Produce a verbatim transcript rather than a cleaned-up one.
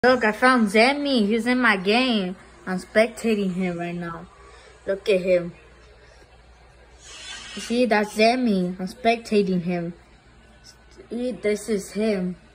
Look, I found Zemie. He's in my game. I'm spectating him right now. Look at him. You see, that's Zemie. I'm spectating him. See, this is him.